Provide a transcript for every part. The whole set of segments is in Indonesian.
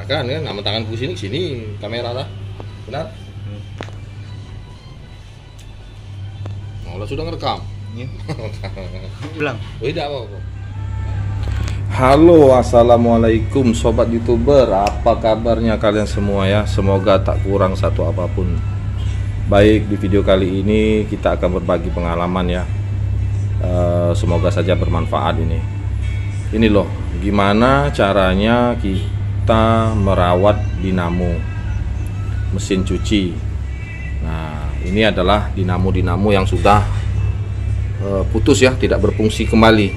arahkan kan, nama tanganku sini kamera lah, benar? Oh, sudah ngerekam. Ulang. Oh, tidak apa-apa. Halo, assalamualaikum sobat youtuber, apa kabarnya kalian semua ya? Semoga tak kurang satu apapun. Baik, di video kali ini kita akan berbagi pengalaman ya. Semoga saja bermanfaat ini. Ini loh, gimana caranya kita merawat dinamo mesin cuci. Nah, ini adalah dinamo yang sudah putus ya, tidak berfungsi kembali.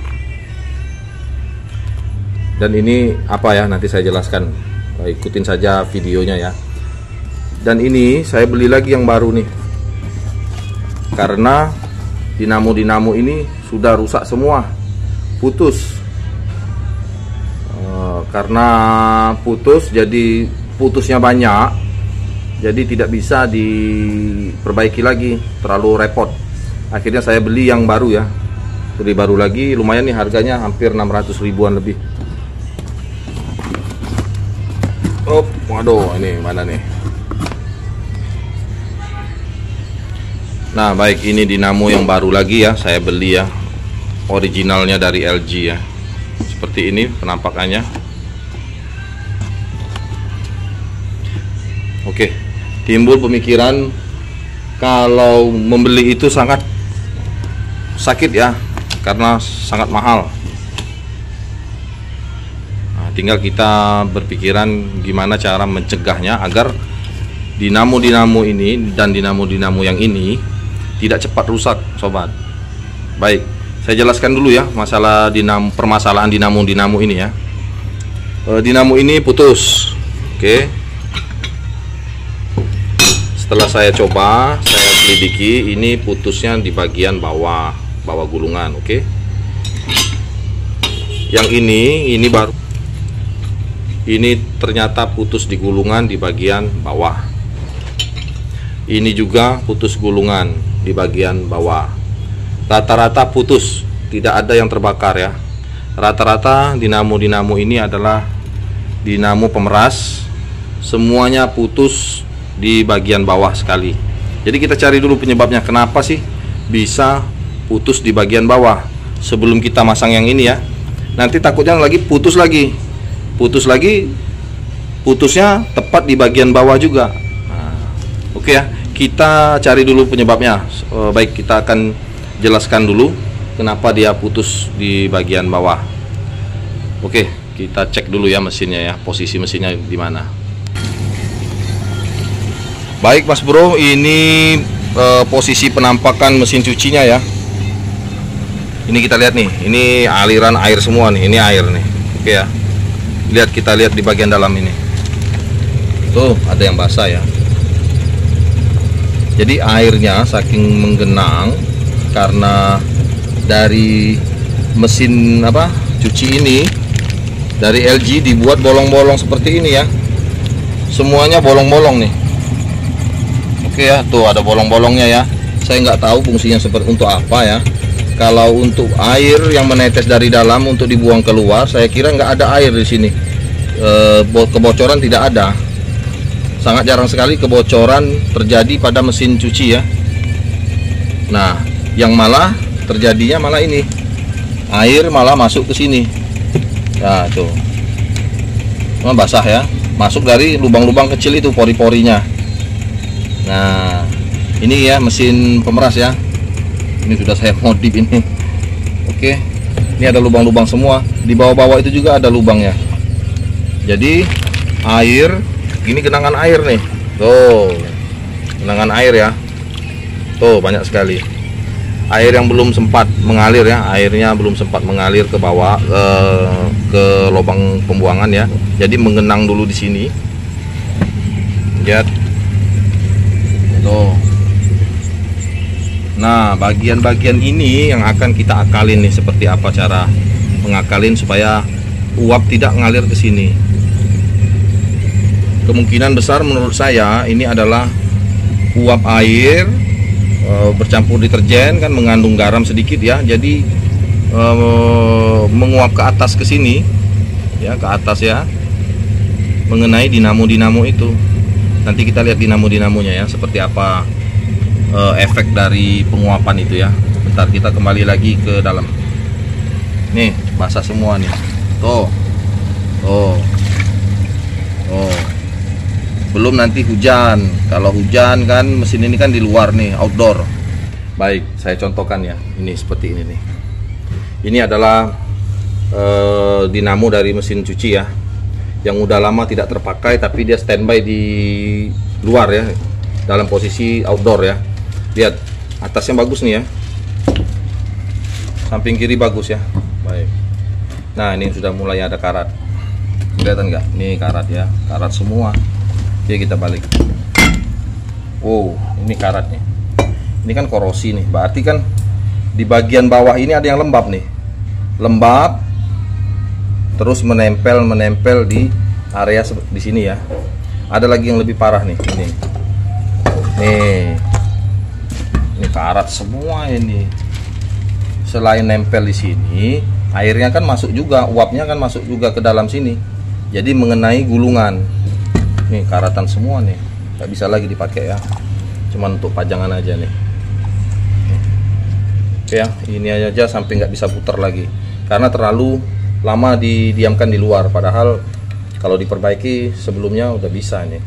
Dan ini apa ya, nanti saya jelaskan, ikutin saja videonya ya. Dan ini saya beli lagi yang baru nih, karena dinamo ini sudah rusak semua, putus. Karena putus, jadi putusnya banyak, jadi tidak bisa diperbaiki lagi, terlalu repot. Akhirnya saya beli yang baru ya, beli baru lagi, lumayan nih harganya, hampir 600 ribuan lebih. Oh, waduh, ini mana nih? Nah, baik, ini dinamo yang baru lagi ya, saya beli ya, originalnya dari LG ya. Seperti ini penampakannya. Oke, timbul pemikiran kalau membeli itu sangat sakit ya, karena sangat mahal. Nah, tinggal kita berpikiran gimana cara mencegahnya agar dinamo ini dan dinamo yang ini tidak cepat rusak, sobat. Baik, saya jelaskan dulu ya masalah permasalahan dinamo ini ya. Dinamo ini putus. Oke. Setelah saya coba, saya selidiki, ini putusnya di bagian bawah gulungan. Oke. Yang ini baru. Ini ternyata putus di gulungan di bagian bawah. Ini juga putus gulungan di bagian bawah. Rata-rata putus, tidak ada yang terbakar ya. Rata-rata dinamo ini adalah dinamo pemeras, semuanya putus di bagian bawah sekali. Jadi kita cari dulu penyebabnya, kenapa sih bisa putus di bagian bawah sebelum kita masang yang ini ya. Nanti takutnya putusnya tepat di bagian bawah juga. Nah, oke ya, kita cari dulu penyebabnya. Baik, kita akan jelaskan dulu kenapa dia putus di bagian bawah. Oke, kita cek dulu ya mesinnya ya, posisi mesinnya di mana. Baik Mas Bro, ini posisi penampakan mesin cucinya ya. Ini kita lihat nih, ini aliran air semua nih, ini air nih. Oke ya. Kita lihat di bagian dalam ini. Tuh, ada yang basah ya. Jadi airnya saking menggenang karena dari mesin cuci ini dari LG dibuat bolong-bolong seperti ini ya. Semuanya bolong-bolong nih. Oke ya, tuh ada bolong-bolongnya ya. Saya nggak tahu fungsinya seperti untuk apa ya. Kalau untuk air yang menetes dari dalam untuk dibuang keluar, saya kira nggak ada air di sini. Kebocoran tidak ada. Sangat jarang sekali kebocoran terjadi pada mesin cuci ya. Nah, yang malah terjadinya malah ini, air malah masuk ke sini. Nah, tuh, basah ya, masuk dari lubang-lubang kecil itu, pori-porinya. Nah, ini ya mesin pemeras ya. Ini sudah saya modif ini. Oke, ini ada lubang-lubang semua. Di bawah-bawah itu juga ada lubangnya. Jadi air, ini genangan air nih. Tuh, genangan air ya. Tuh, banyak sekali. Air yang belum sempat mengalir ya, airnya belum sempat mengalir ke bawah, ke lubang pembuangan ya. Jadi menggenang dulu di sini. Lihat. Tuh. Nah, bagian-bagian ini yang akan kita akalin nih, seperti apa cara mengakalin supaya uap tidak ngalir ke sini. Kemungkinan besar menurut saya ini adalah uap air bercampur deterjen kan, mengandung garam sedikit ya. Jadi menguap ke atas ke sini ya, ke atas ya. mengenai dinamo-dinamo itu. Nanti kita lihat dinamo-dinamonya ya, seperti apa efek dari penguapan itu ya. Bentar, kita kembali lagi ke dalam. Nih, basah semua nih. Tuh. Belum nanti hujan. Kalau hujan kan mesin ini kan di luar nih, outdoor. Baik, saya contohkan ya. Ini seperti ini nih. Ini adalah dinamo dari mesin cuci ya, yang udah lama tidak terpakai, tapi dia standby di luar ya, dalam posisi outdoor ya. Lihat, atasnya bagus nih ya, samping kiri bagus ya. Baik. Nah, ini sudah mulai ada karat. Kelihatan nggak? Nih karat ya, karat semua. Oke, kita balik. Wow, ini karatnya. Ini kan korosi nih, berarti kan di bagian bawah ini ada yang lembab nih. Lembab, terus menempel di area di sini ya. Ada lagi yang lebih parah nih, ini. Ini karat semua ini. Selain nempel di sini, airnya kan masuk juga, uapnya kan masuk juga ke dalam sini. Jadi mengenai gulungan. Nih karatan semua nih, nggak bisa lagi dipakai ya, cuman untuk pajangan aja nih. Oke ya, ini aja sampai nggak bisa putar lagi karena terlalu lama didiamkan di luar. Padahal kalau diperbaiki sebelumnya udah bisa nih.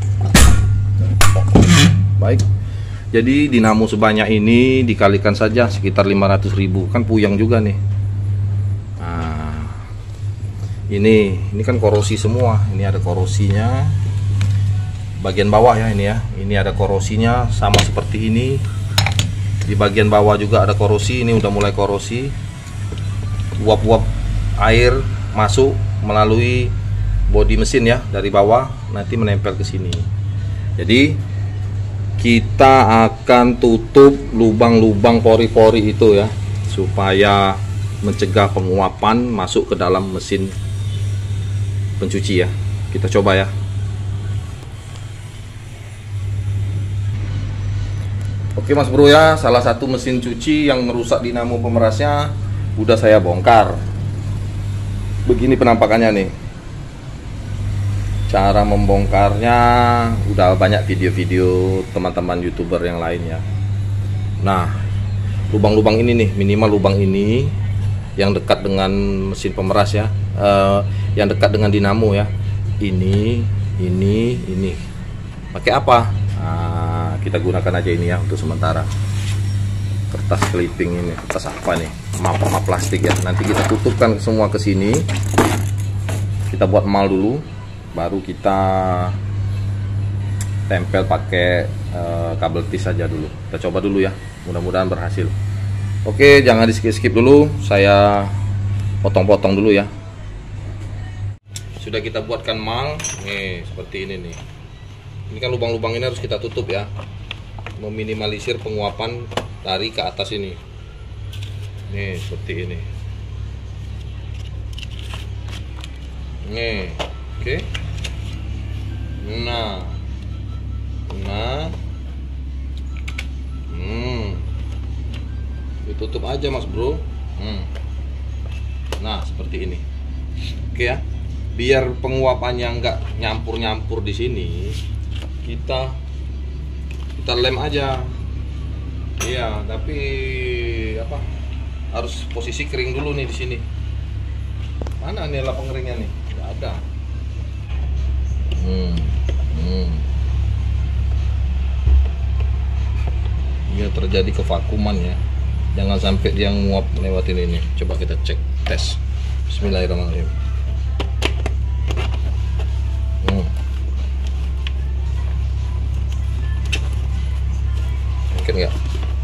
Baik, jadi dinamo sebanyak ini dikalikan saja sekitar 500.000, kan puyeng juga nih. Nah, ini kan korosi semua. Ini ada korosinya bagian bawah ya, ini ya. Ini ada korosinya sama seperti ini. Di bagian bawah juga ada korosi. Ini udah mulai korosi. Uap-uap air masuk melalui bodi mesin ya, dari bawah nanti menempel ke sini. Jadi kita akan tutup lubang-lubang pori-pori itu ya, supaya mencegah penguapan masuk ke dalam mesin pencuci ya. Kita coba ya. Oke Mas Bro ya, salah satu mesin cuci yang merusak dinamo pemerasnya udah saya bongkar. Begini penampakannya nih. Cara membongkarnya udah banyak video-video teman-teman YouTuber yang lain ya. Nah, lubang-lubang ini nih, minimal lubang ini yang dekat dengan mesin pemeras ya, yang dekat dengan dinamo ya. Ini. Pakai apa? Nah, kita gunakan aja ini ya untuk sementara. Kertas clipping ini, kertas apa nih? Map plastik ya. Nanti kita tutupkan semua ke sini. Kita buat mal dulu, baru kita tempel pakai kabel tis saja dulu. Kita coba dulu ya. Mudah-mudahan berhasil. Oke, jangan di skip dulu. Saya potong-potong dulu ya. Sudah kita buatkan mal. Nih, seperti ini nih. Ini kan lubang-lubang ini harus kita tutup ya, meminimalisir penguapan dari ke atas ini. Nih seperti ini. Nih, oke. Nah, ditutup aja Mas Bro. Nah seperti ini. Oke ya. Biar penguapannya nggak nyampur-nyampur di sini. Kita lem aja. Iya, tapi apa? Harus posisi kering dulu nih di sini. Mana nih alat pengeringnya nih? Nggak ada. Ya terjadi kevakuman ya. Jangan sampai dia nguap lewatin ini. Coba kita cek tes. Bismillahirrahmanirrahim. Mungkin nggak?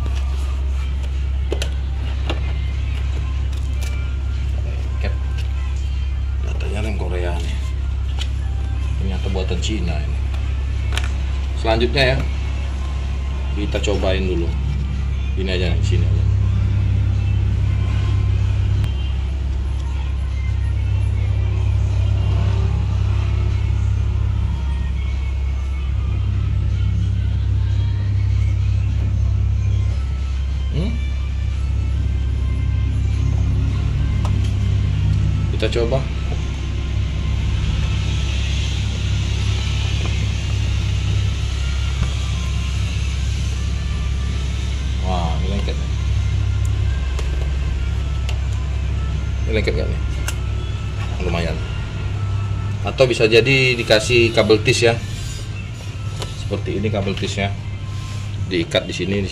Datanya rem Korea nih. Ternyata buatan Cina ini. Selanjutnya ya, kita cobain dulu. Ini aja di sini aja. Kita coba. lengket nggak nih? Lumayan. Atau bisa jadi dikasih kabel tis ya, seperti ini kabel tisnya, diikat di sini,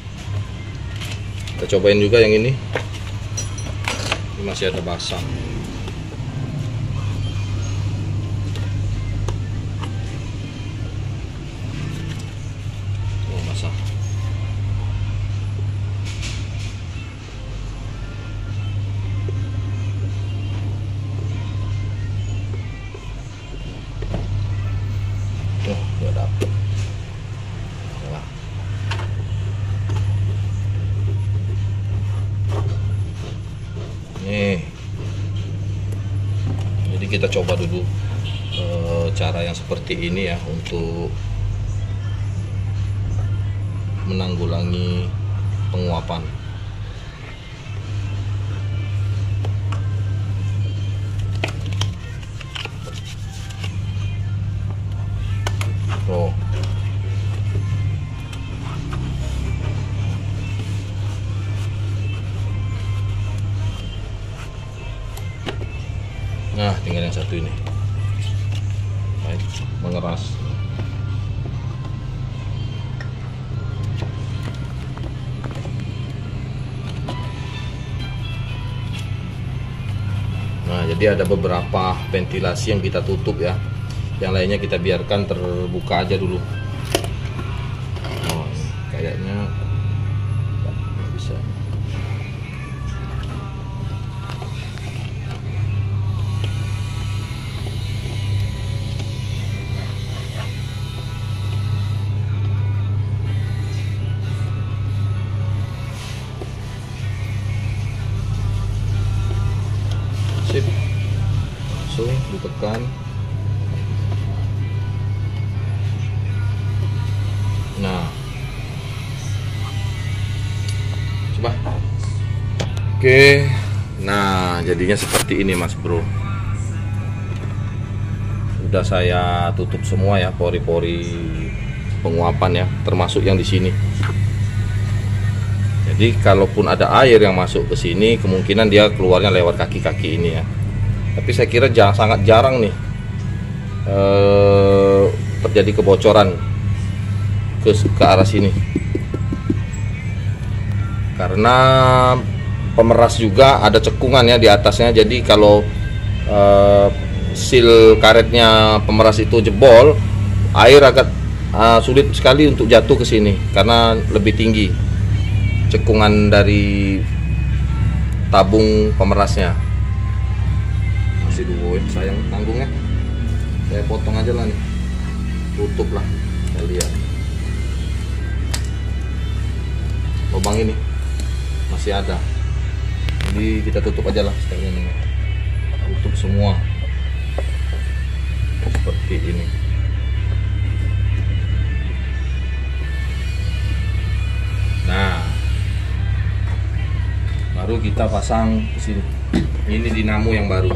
Kita cobain juga yang ini masih ada basah. Oh, basah. Oh, nggak dapet. Nah. Nih, jadi kita coba dulu cara yang seperti ini ya untuk menanggulangi penguapan. Oh. Nah, tinggal yang satu ini. Baik, mengeras. Nah, jadi ada beberapa ventilasi yang kita tutup ya. Yang lainnya kita biarkan terbuka aja dulu. Oh, kayaknya nggak bisa. Sip, langsung ditekan. Nah, coba. Oke, nah jadinya seperti ini Mas Bro. Udah saya tutup semua ya pori-pori penguapan ya, termasuk yang di sini. Jadi kalaupun ada air yang masuk ke sini, kemungkinan dia keluarnya lewat kaki-kaki ini ya. Tapi saya kira sangat jarang nih terjadi kebocoran ke arah sini, karena pemeras juga ada cekungan ya di atasnya. Jadi kalau seal karetnya pemeras itu jebol, air agak sulit sekali untuk jatuh ke sini karena lebih tinggi cekungan dari tabung pemerasnya. Masih duoin, sayang tanggungnya. Saya potong aja lah nih, tutup lah, kita lihat. Lubang ini masih ada, jadi kita tutup aja lah sekalian ini. Tutup semua seperti ini. Nah, baru kita pasang ke sini. Ini dinamo yang baru.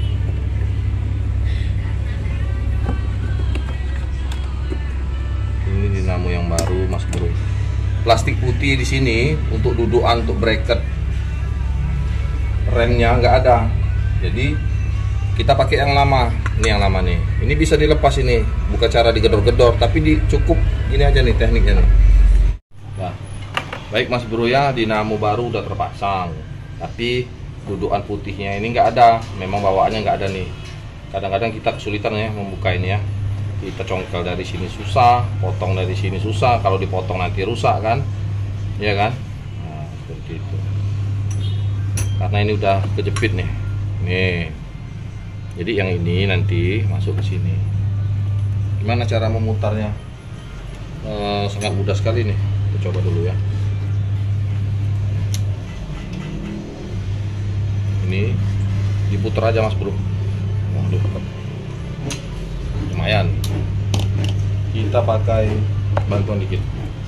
Ini dinamo yang baru Mas Bro. Plastik putih di sini untuk dudukan, untuk bracket remnya nggak ada. Jadi kita pakai yang lama. Ini yang lama nih. Ini bisa dilepas ini, bukan cara digedor-gedor, tapi cukup gini aja nih tekniknya nih. Nah, baik Mas Bro ya, dinamo baru udah terpasang, tapi dudukan putihnya ini nggak ada. Memang bawaannya nggak ada nih. Kadang-kadang kita kesulitan ya membuka ini ya. Kita congkel dari sini susah, potong dari sini susah, kalau dipotong nanti rusak kan, ya kan? Nah, seperti itu. Karena ini udah kejepit nih, jadi yang ini nanti masuk ke sini. Gimana cara memutarnya? Sangat mudah sekali nih. Kita coba dulu ya. Ini diputar aja Mas Bro. Waduh, lumayan. Kita pakai bantuan dikit.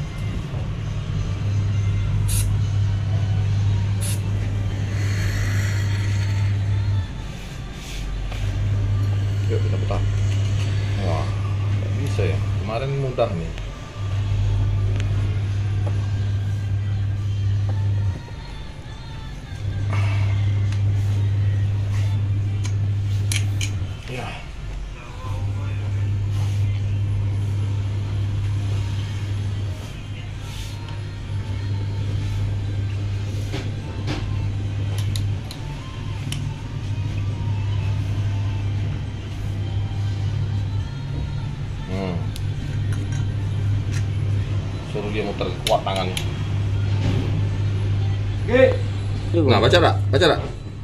Yuk kita putar. Wah, nggak bisa ya. Kemarin mudah nih. dia muter kuat tangannya. Oke. Nah, baca dak? Baca dak?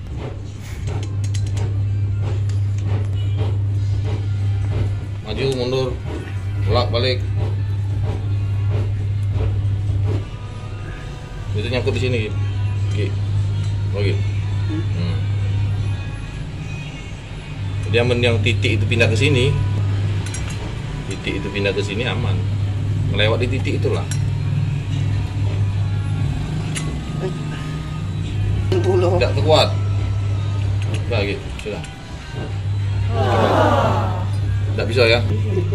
Maju, mundur, bolak balik. Itu nyangkut di sini, Ki. Lagi. Dia yang titik itu pindah ke sini. Titik itu pindah ke sini aman. Melewat di titik itulah. Tidak kuat. Sudah gitu, sudah. Tidak bisa ya.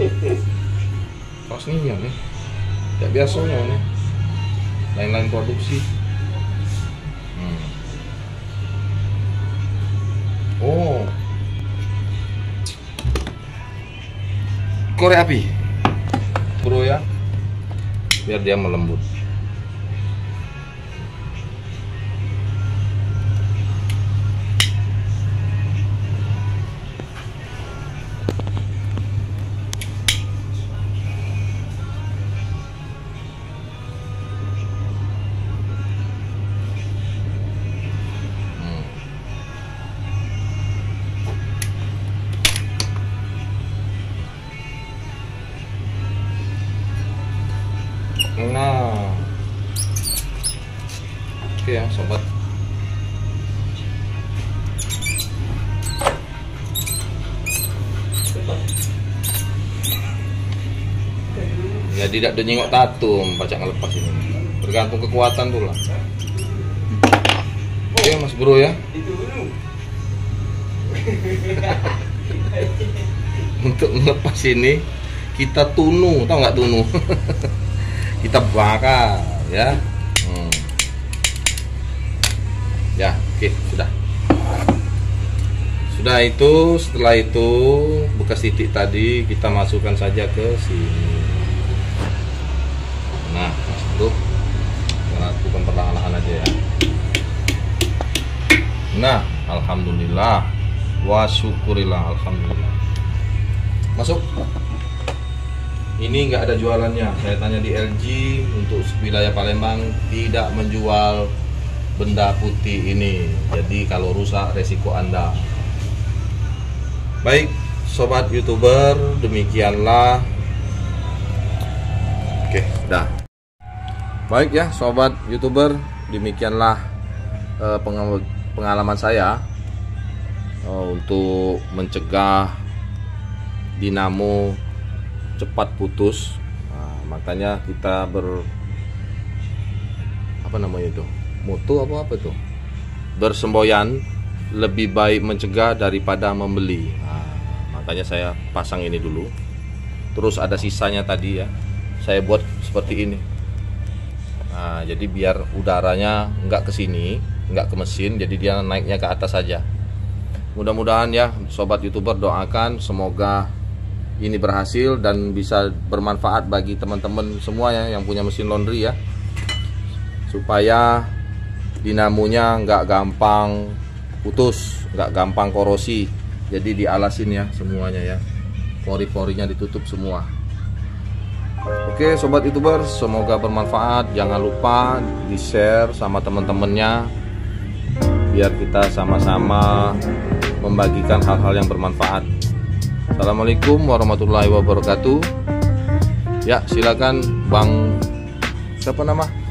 Pas nih ya nih. Tidak biasanya nih. Lain-lain produksi. Oh. Korek api. Bro ya. Biar dia melembut. Nah, oke ya sobat. Ya tidak ada nyengok tatum pacak ngelepas ini. Tergantung kekuatan tuh lah. Oke Mas Bro ya. Untuk ngelepas ini kita tunu, tahu nggak tunu? Kita bakar ya. Ya, oke, sudah itu. Setelah itu bekas titik tadi kita masukkan saja ke sini. Nah, Mas Bro, lakukan perlahan-lahan aja ya. Nah, alhamdulillah wa syukurillah, alhamdulillah. Masuk. Ini nggak ada jualannya. Saya tanya di LG, untuk wilayah Palembang tidak menjual benda putih ini. Jadi kalau rusak resiko Anda. Baik, sobat YouTuber, demikianlah. Oke, dah. Baik ya, sobat YouTuber, demikianlah pengalaman saya untuk mencegah dinamo cepat putus. Nah, makanya kita moto apa itu, bersemboyan lebih baik mencegah daripada membeli. Nah, makanya saya pasang ini dulu. Terus ada sisanya tadi ya, saya buat seperti ini. Nah, jadi biar udaranya nggak ke sini, nggak ke mesin, jadi dia naiknya ke atas saja. Mudah-mudahan ya sobat YouTuber, doakan semoga ini berhasil dan bisa bermanfaat bagi teman-teman semua ya yang punya mesin laundry ya, supaya dinamonya nggak gampang putus, nggak gampang korosi. Jadi dialasin ya semuanya ya, pori-porinya ditutup semua. Oke sobat YouTuber, semoga bermanfaat. Jangan lupa di share sama teman-temannya biar kita sama-sama membagikan hal-hal yang bermanfaat. Assalamualaikum warahmatullahi wabarakatuh. Ya, silakan Bang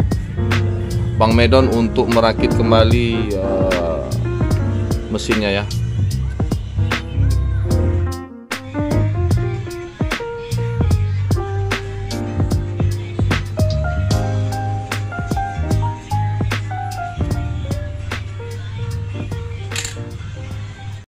Bang Medon untuk merakit kembali mesinnya ya.